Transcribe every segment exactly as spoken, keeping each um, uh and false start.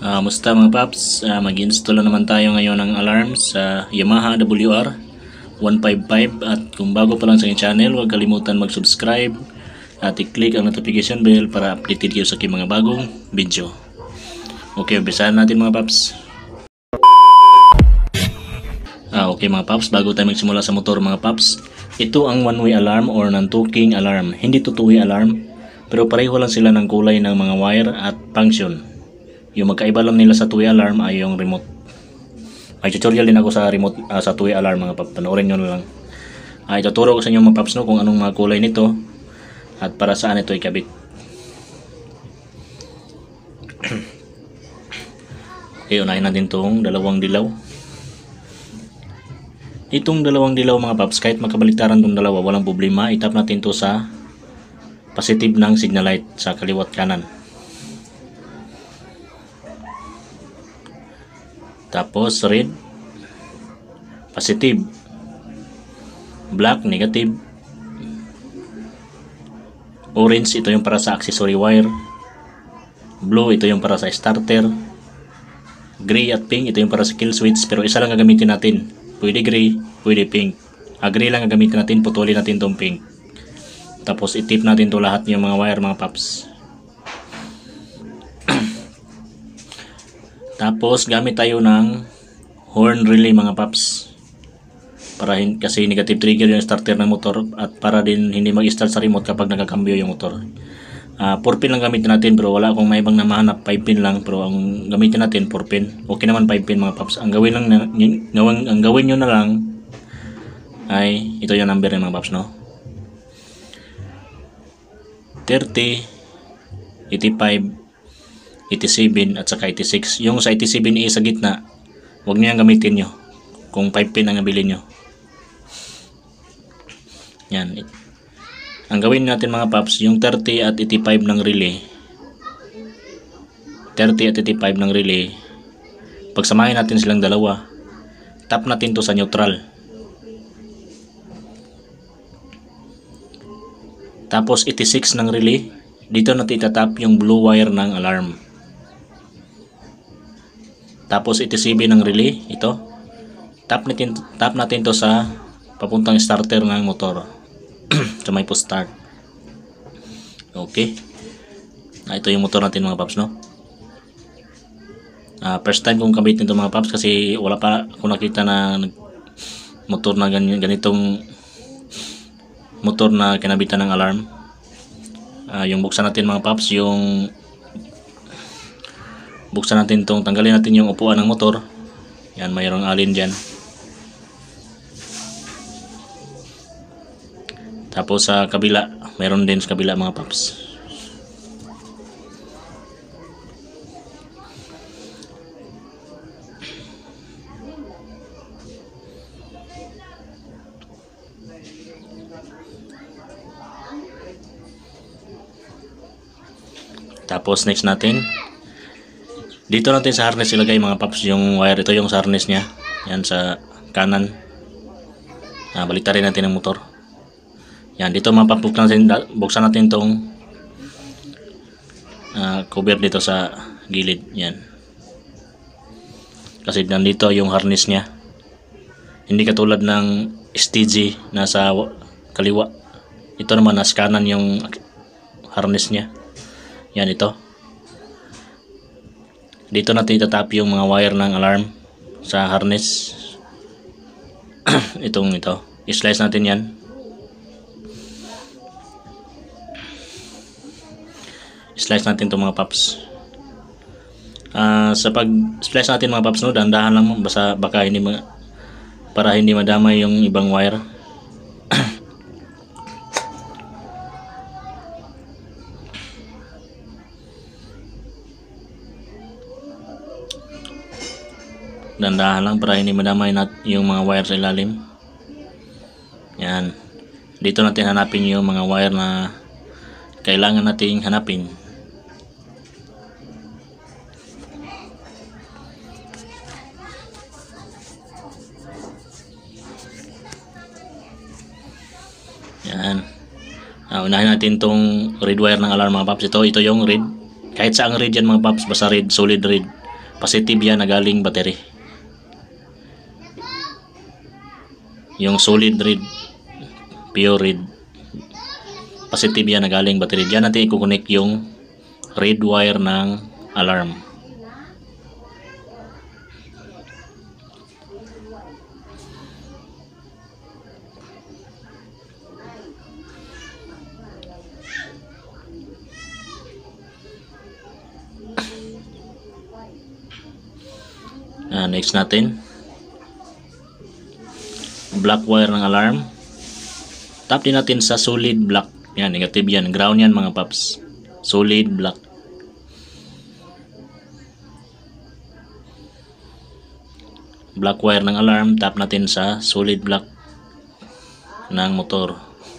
Ah, musta mga paps, Ah, mag-install na naman tayo ngayon ng alarm sa Yamaha W R one fifty-five. At kung bago pa lang sa aking channel, huwag kalimutan mag-subscribe at i-click ang notification bell para updated kayo sa aking mga bagong video. Okay, umpisahan natin mga paps. Ah, okay mga paps, bago tayo magsimula sa motor mga paps, ito ang one-way alarm or non-talking alarm. Hindi two-way alarm, pero pareho lang sila ng kulay ng mga wire at function. Yung magkaiba lang nila sa two-way alarm ay yung remote. May tutorial din ako sa remote uh, sa two-way alarm mga paps. Panoorin nyo na lang. Uh, ituturo ko sa inyo mga paps no, kung anong mga kulay nito at para saan ito ikabit. Okay, unahin natin itong dalawang dilaw. Itong dalawang dilaw mga paps, kahit makabaliktaran itong dalawa, walang problema. Itap natin ito sa positive ng signal light sa kaliwat kanan. Tapos red, positive. Black, negative. Orange, ito yung para sa accessory wire. Blue, ito yung para sa starter. Gray at pink, ito yung para sa kill switch. Pero isa lang gagamitin natin. Pwede gray, pwede pink. Ah, gray lang gagamitin natin, putulin natin itong pink. Tapos itip natin ito lahat yung mga wire mga paps. Tapos gamit tayo ng horn relay mga paps. Para hin kasi negative trigger yung starter ng motor at para din hindi mag-start sa remote kapag nagkakambyo yung motor. Uh, four pin lang gamitin natin, pero wala akong may ibang na mahanap. Five pin lang, pero ang gamitin natin four pin. Okay naman five pin mga paps. Ang gawin lang na, gawin, ang gawin nyo na lang ay ito yung number ng mga paps no. thirty, eighty-five, eighty-seven at saka eighty-six. Yung sa eighty-seven ay sa gitna, huwag nyo yung gamitin nyo kung five pin ang nabili nyo. Yan. Ang gawin natin mga paps, yung thirty at eighty-five ng relay, thirty at eighty-five ng relay, pagsamahin natin silang dalawa, tap natin to sa neutral. Tapos eighty-six ng relay, dito natin itatap yung blue wire ng alarm. Tapos eighty-seven ng relay, ito, tap natin, tap natin to sa papuntang starter ng motor. So may post start. Okay. Ah, ito yung motor natin mga paps no. Ah, first time kong kabitin ito mga paps kasi wala pa ako nakita na motor na ganyan, ganitong motor na kinabitan ng alarm. Ah, yung buksan natin mga paps, yung buksan natin tong tanggalin natin yung upuan ng motor. Yan, mayroong alin dyan. Tapos sa kabila, mayroon din sa kabila mga paps. Tapos next natin, dito natin sa harness ilagay mga paps yung wire. Ito yung sa harness nya. Yan sa kanan. Ah, baliktarin natin ang motor. Yan, dito mapapuksan natin, buksan natin tong uh, cover dito sa gilid. Yan. Kasi nandito yung harness nya. Hindi katulad ng S T G na sa kaliwa. Ito naman nasa kanan yung harness nya. Yan ito. Dito natin itatap yung mga wire ng alarm sa harness. Itong ito. I-slice natin yan. Slice natin itong mga paps. Uh, sa pag-slice natin mga paps, no, dahan-dahan lang basta baka hindi ma para hindi madamay yung ibang wire. Dahan-dahan lang para hindi madamay nat yung mga wire sa ilalim. Yan. Dito natin hanapin yung mga wire na kailangan nating hanapin. Yan. Uh, unahin natin tong red wire ng alarm mga paps. Ito, ito yung red. Kahit saang red yan mga paps, basta red, solid red. positive yan na galing battery. Yung solid red, pure red, positive yan na galing battery. Diyan natin i-connect yung red wire ng alarm. Uh, next natin, black wire ng alarm. Tap din natin sa solid black. Yan, negative yan. Ground yan mga paps. Solid black. Black wire ng alarm. Tap natin sa solid black ng motor.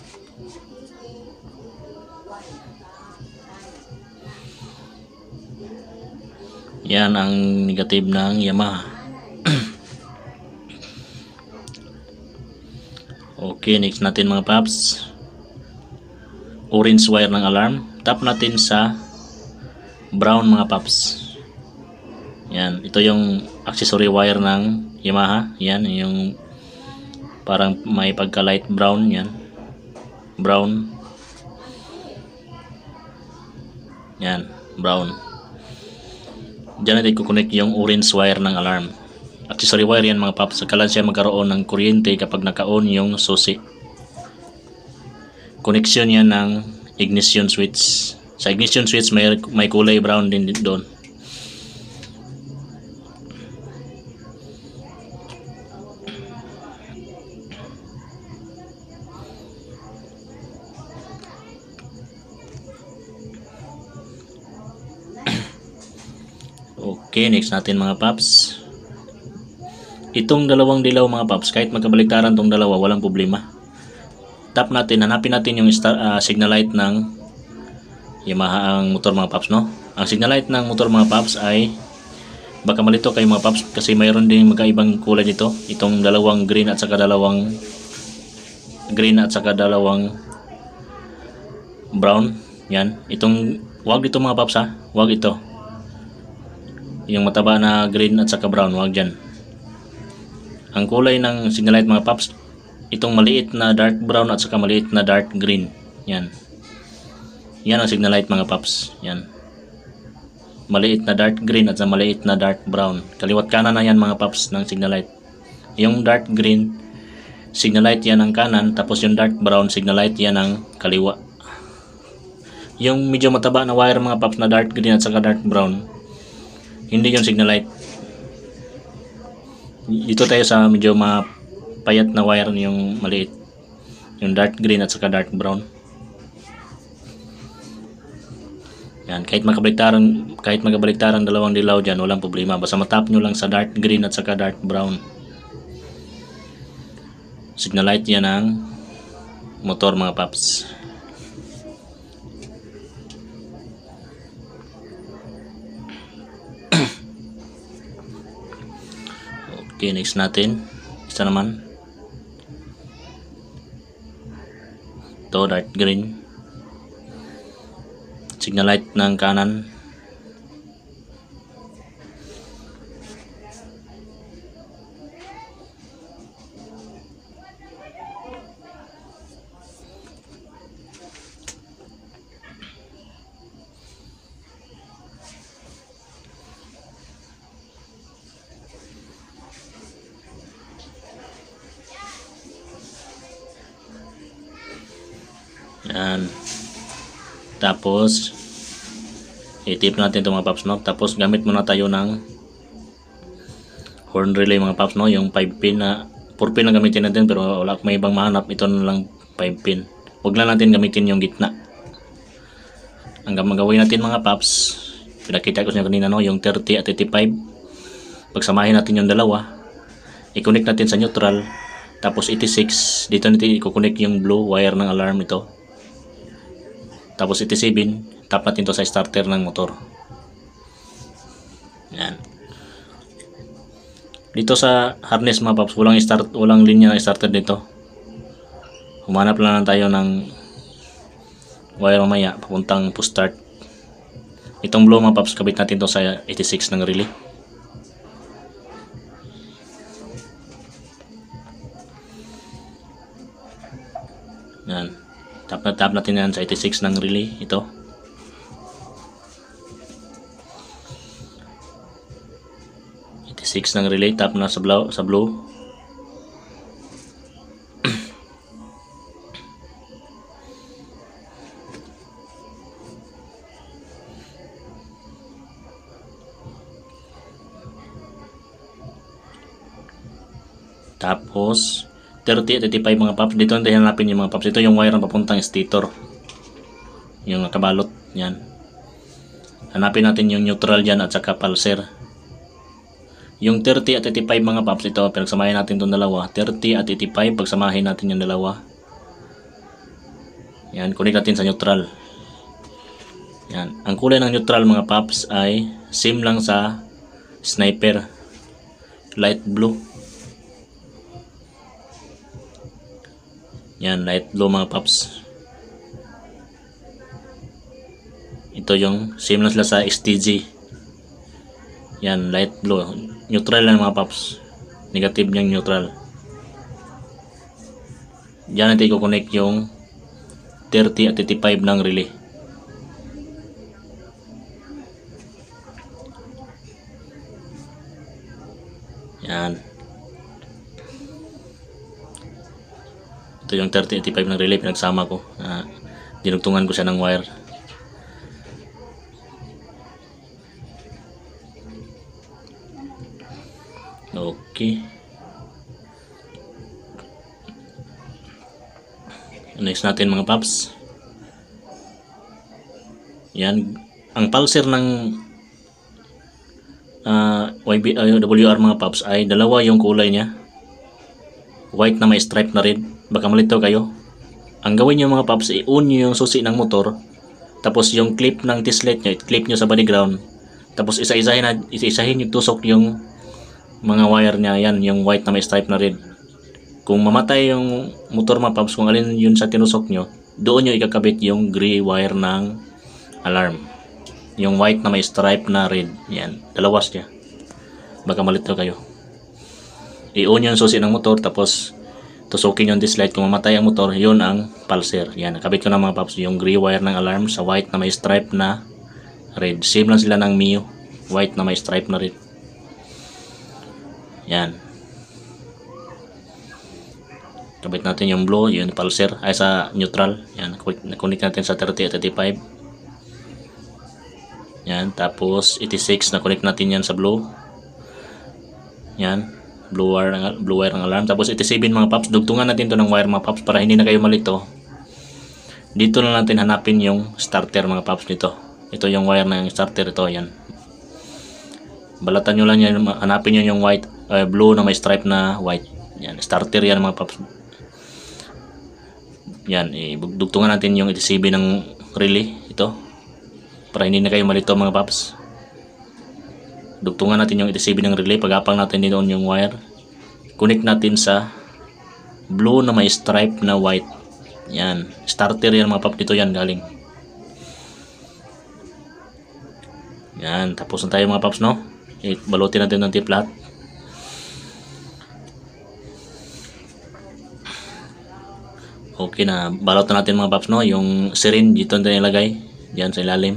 Yan ang negative ng Yamaha. Okay, next natin mga paps, orange wire ng alarm. Tap natin sa brown mga paps. Yan, ito yung accessory wire ng Yamaha. Yan, yung parang may pagka light brown. Yan, brown. Yan, brown. Diyan natin kukonek yung orange wire ng alarm. Accessory wire yan mga paps. Kailan siya magkaroon ng kuryente kapag naka-on yung susi. Connection yan ng ignition switch. Sa ignition switch may, may kulay brown din doon. Okay, next natin mga paps, itong dalawang dilaw mga paps, kahit magkabaliktaran tong dalawa, walang problema. Tap natin, hanapin natin yung star, uh, signal light ng Yamaha ang motor mga paps, no? Ang signal light ng motor mga paps ay, baka malito kayo mga paps kasi mayroon din magkaibang kulay dito. Itong dalawang green at saka dalawang green at saka dalawang brown. Yan, itong wag dito mga paps ha, wag ito. Yung mataba na green at saka brown, wag dyan. Ang kulay ng signal light mga paps, itong maliit na dark brown at saka maliit na dark green. Yan. Yan ang signal light mga paps. Yan. Maliit na dark green at saka maliit na dark brown. Kaliwat kanan na yan mga paps ng signal light. Yung dark green, signal light yan ang kanan, tapos yung dark brown, signal light yan ang kaliwa. Yung medyo mataba na wire mga paps na dark green at saka dark brown, hindi yung signal light. Dito tayo sa medyo mapayat na wire, yung maliit, yung dark green at saka dark brown. Yan, kahit magkabaliktaran, kahit magkabaliktaran dalawang dilaw dyan, walang problema. Basta matap nyo lang sa dark green at saka dark brown. Signal light yan ang motor mga paps. Okay, next natin, isa naman, ito dark green, signal light ng kanan. Yan. Tapos i-tip natin ito mga paps, no? Tapos gamit muna tayo ng horn relay mga paps, no? Yung five pin na four pin na gamitin natin, pero wala may ibang mahanap, ito na lang five pin. Huwag lang natin gamitin yung gitna. Ang gagawin natin mga paps, pinakita ko sa inyo kanina, no? Yung thirty at eighty-five, pagsamahin natin yung dalawa, i-connect natin sa neutral, tapos eighty-six, dito natin i-connect yung blue wire ng alarm ito. Tapos eighty-seven, tap natin to sa starter ng motor. Yan. Dito sa harness mga paps, walang start, walang linya na starter dito. Humanap lang tayo ng wire mamaya papuntang push start. Itong blue mga paps, kabit natin to sa eighty-six ng relay. tap na tap natin yan sa eighty-six ng relay. Ito. eighty-six ng relay, tap na sa blue, sa blue. Tapos thirty at eighty-five mga paps. Dito natin hanapin yung mga paps. Ito yung wire na papuntang stator, yung nakabalot yan. Hanapin natin yung neutral dyan at saka pulser. Yung thirty at eighty-five mga paps, ito pinagsamahin natin itong dalawa. Thirty at eighty-five, pagsamahin natin yung dalawa. Yan, connect natin sa neutral. Yan, ang kulay ng neutral mga paps ay same lang sa sniper, light blue. Yan, light blue mga paps. Ito yung same lang sila sa S T G. Yan, light blue. Neutral lang mga paps. Negative niyang neutral. Diyan natin i-connect yung thirty at eighty-five ng relay. Yan. Ito yung thirty eighty-five ng relay, pinagsama ko. Uh, dinugtungan ko siya ng wire. Okay. Next natin mga paps. Yan. Ang pulser ng uh, Y B, uh, W R mga paps ay dalawa yung kulay niya. White na may stripe na red. Baka malito kayo. Ang gawin nyo mga paps, i-on nyo yung susi ng motor. Tapos yung clip ng tislet nyo, i-clip nyo sa body ground. Tapos isa-isahin na, isa-isahin yung tusok yung mga wire niya. Yan, yung white na may stripe na red. Kung mamatay yung motor mga paps, kung alin yun sa tinusok nyo, doon nyo ikakabit yung gray wire ng alarm. Yung white na may stripe na red. Yan, dalawas niya. Baka malito kayo. I-on yung susi ng motor, tapos tusukin yung dislight. Kung mamatay ang motor, yun ang pulser. Yan, nakabit ko na mga paps yung gray wire ng alarm sa white na may stripe na red. Same lang sila ng Mio, white na may stripe na red. Yan, kabit natin yung blue, yung pulser ay sa neutral. Yan, nakunik natin sa thirty at eighty-five. Yan, tapos eighty-six, nakunik natin yan sa blue. Yan, blue wire, blue wire ng alarm. Tapos eighty-seven mga paps, dugtungan natin to ng wire mga paps para hindi na kayo malito. Dito na natin hanapin yung starter mga paps nito. Ito yung wire ng starter, ito yan. Balatan nyo lang yan, hanapin nyo yung white, uh, blue na may stripe na white. Yan, starter yan mga paps. Yan, idugtungan natin yung eighty-seven ng relay, ito. Para hindi na kayo malito mga paps. Dugtungan natin yung eighty-seven ng relay, pagapang natin dito yung wire. Connect natin sa blue na may stripe na white. Yan, starter yan mga paps, dito yan galing. Yan, tapos na tayo mga paps, no? Balutin natin ng tiplat. Okay na, balot na natin mga paps, no? Yung syringe dito natin ilagay, diyan sa ilalim.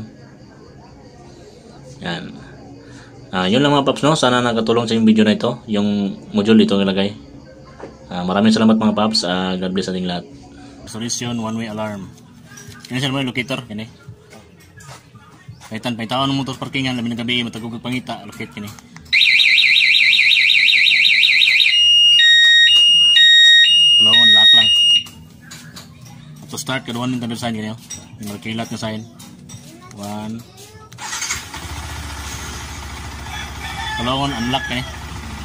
Yan. Ah, yun lang mga paps, no? Sana nakatulong sa yung video na ito, yung module dito ilagay. Ah, maraming salamat mga paps. Ah, God bless ating lahat. Solution, one way alarm. Yan siya naman yung locator, yan eh. Kaitan, paitawan ng motor parkingan, labi ng gabi, matagugag pangita, locate yan eh. Dalawang lock lang. At to start, kaduan yung tanda sign ganyan. Yung magkilat na sign. One. Dalawang unlock yan eh.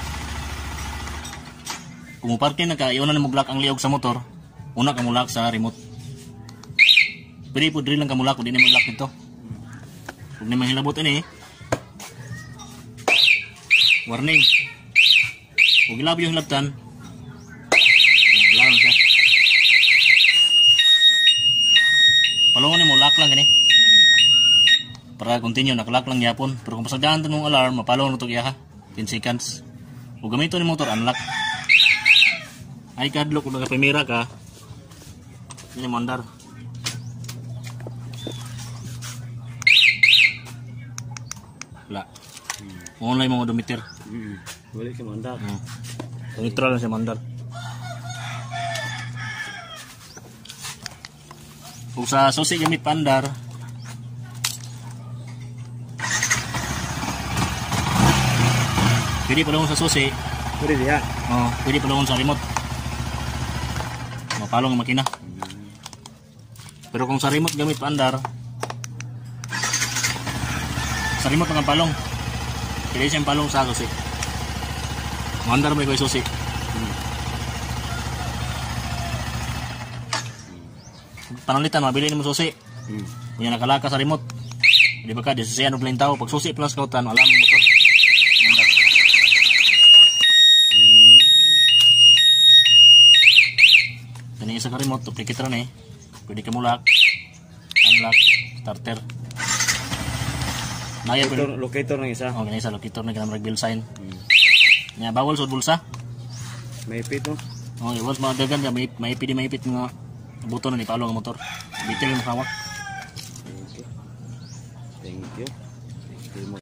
Kung muparkin na ka, iunan na mo block ang liog sa motor, una ka mo lock sa remote. Pwede po drill lang ka mo lock, kung di na mo lock ito. Huwag na mahilabot ini eh. Warning. Huwag ilabo yung hilabtan. Naglawan siya. Palungan mo, lock lang gani. Para continue, nakalock lang yapon. Pero kung pasagdaan mong alarm, mapalungan ito kaya ha. ten seconds. Huwag gamito ni motor, unlock. Ay kadlo, kung nagapimira ka, ini mo andar. Wala. Online mga odometer. Hmm. Wala siya mandar. Hmm. Neutral lang siya mandar. Kung sa susi gamit pandar, pwede palungon sa susi. Pwede diya. Oh, pwede palungon sa remote. Mapalong ang makina. Pero kung sa remote gamit pandar, sa remote ang palong. Pwede siyang palong sa susi. Mandar may ko'y susi. Hmm. Panalitan, mabili mo susi. Hmm. Kung yan nakalaka sa remote, di ba ka, di susiyan o plain tao. Pag susi plus kautan, alam mo motor. Mandar. Kani isa ka remote, duplicate rin eh. Pwede ka mo lock, unlock, starter. Naya Locator, pwede. locator ng isa. Oh, ganyan sa locator na ganang bill sign. Hmm. Nya bawal sa bulsa. May pit no? Oh, iwas mga dagan may maipid maipit mga buto na ni palo ang motor. Bitil mo hawak. Thank you. Thank you. Thank you mo